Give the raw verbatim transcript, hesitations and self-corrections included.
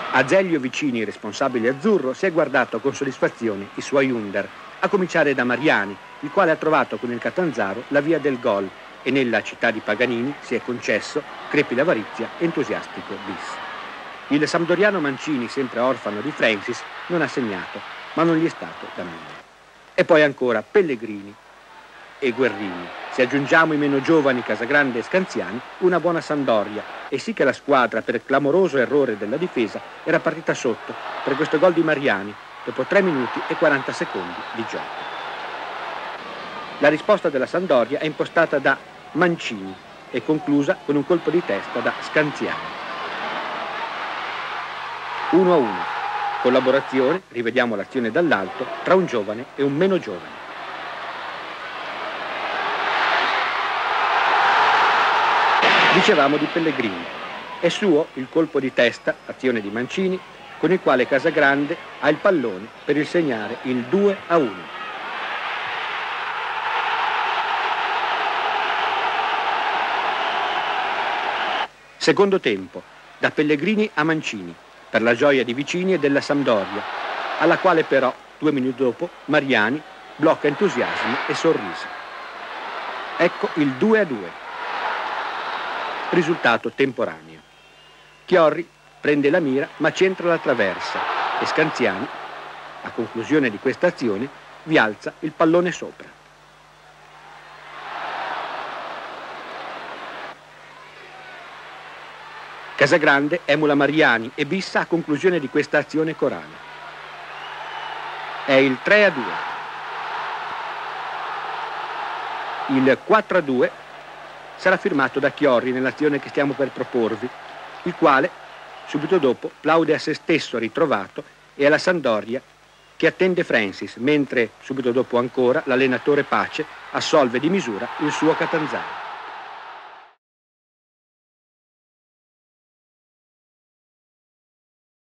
Azeglio Vicini, responsabile azzurro, si è guardato con soddisfazione i suoi under, a cominciare da Mariani, il quale ha trovato con il Catanzaro la via del gol e nella città di Paganini si è concesso, crepi l'avarizia, entusiastico bis. Il sampdoriano Mancini, sempre orfano di Francis, non ha segnato, ma non gli è stato da meno. E poi ancora Pellegrini e Guerrini. Se aggiungiamo i meno giovani Casagrande e Scanziani, una buona Sampdoria, e sì che la squadra, per clamoroso errore della difesa, era partita sotto per questo gol di Mariani dopo tre minuti e quaranta secondi di gioco. La risposta della Sampdoria è impostata da Mancini e conclusa con un colpo di testa da Scanziani. uno a uno. Collaborazione, rivediamo l'azione dall'alto, tra un giovane e un meno giovane. Dicevamo di Pellegrini. È suo il colpo di testa, azione di Mancini, con il quale Casagrande ha il pallone per il segnare il due a uno. Secondo tempo, da Pellegrini a Mancini, per la gioia di Vicini e della Sampdoria, alla quale però, due minuti dopo, Mariani blocca entusiasmo e sorrisi. Ecco il due a due. Risultato temporaneo. Chiorri prende la mira ma centra la traversa e Scanziani, a conclusione di questa azione, vi alza il pallone sopra. Casagrande emula Mariani e bissa a conclusione di questa azione corale. È il tre a due. Il quattro a due sarà firmato da Chiorri nell'azione che stiamo per proporvi, il quale, subito dopo, plaude a se stesso ritrovato e alla Sampdoria che attende Francis, mentre, subito dopo ancora, l'allenatore Pace assolve di misura il suo Catanzaro.